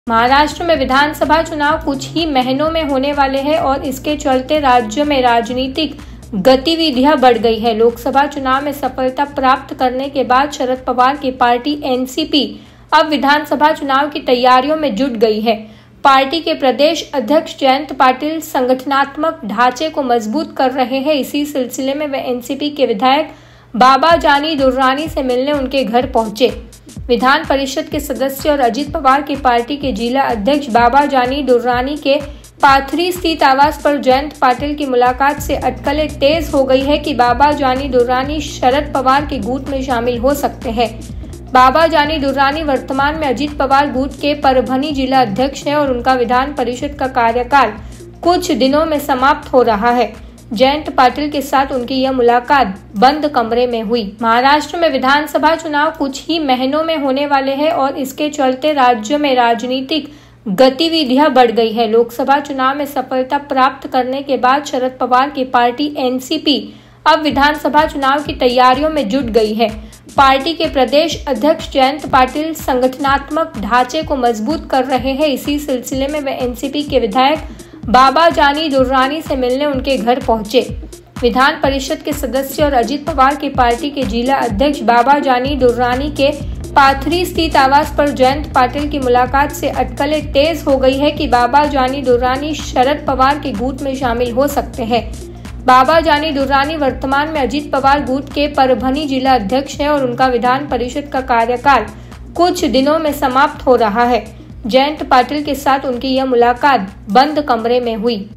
महाराष्ट्र में विधानसभा चुनाव कुछ ही महीनों में होने वाले हैं और इसके चलते राज्य में राजनीतिक गतिविधियां बढ़ गई है। लोकसभा चुनाव में सफलता प्राप्त करने के बाद शरद पवार की पार्टी एनसीपी अब विधानसभा चुनाव की तैयारियों में जुट गई है। पार्टी के प्रदेश अध्यक्ष जयंत पाटिल संगठनात्मक ढांचे को मजबूत कर रहे हैं। इसी सिलसिले में वे एनसीपी के विधायक बाबा जानी दुर्रानी से मिलने उनके घर पहुंचे। विधान परिषद के सदस्य और अजित पवार की पार्टी के जिला अध्यक्ष बाबा जानी दुर्रानी के पाथरी स्थित आवास पर जयंत पाटिल की मुलाकात से अटकलें तेज हो गई है कि बाबा जानी दुर्रानी शरद पवार के गुट में शामिल हो सकते हैं। बाबा जानी दुर्रानी वर्तमान में अजित पवार गुट के परभनी जिला अध्यक्ष हैं और उनका विधान परिषद का कार्यकाल कुछ दिनों में समाप्त हो रहा है। जयंत पाटिल के साथ उनकी यह मुलाकात बंद कमरे में हुई। महाराष्ट्र में विधानसभा चुनाव कुछ ही महीनों में होने वाले हैं और इसके चलते राज्य में राजनीतिक गतिविधियां बढ़ गई है। लोकसभा चुनाव में सफलता प्राप्त करने के बाद शरद पवार की पार्टी एनसीपी अब विधानसभा चुनाव की तैयारियों में जुट गई है। पार्टी के प्रदेश अध्यक्ष जयंत पाटिल संगठनात्मक ढांचे को मजबूत कर रहे हैं। इसी सिलसिले में वे एनसीपी के विधायक बाबा जानी दुर्रानी से मिलने उनके घर पहुंचे। विधान परिषद के सदस्य और अजित पवार की पार्टी के जिला अध्यक्ष बाबा जानी दुर्रानी के पाथरी स्थित आवास पर जयंत पाटिल की मुलाकात से अटकलें तेज हो गई है कि बाबा जानी दुर्रानी शरद पवार के गुट में शामिल हो सकते हैं। बाबा जानी दुर्रानी वर्तमान में अजित पवार गुट के परभनी जिला अध्यक्ष हैं और उनका विधान परिषद का कार्यकाल कुछ दिनों में समाप्त हो रहा है। जयंत पाटिल के साथ उनकी यह मुलाकात बंद कमरे में हुई।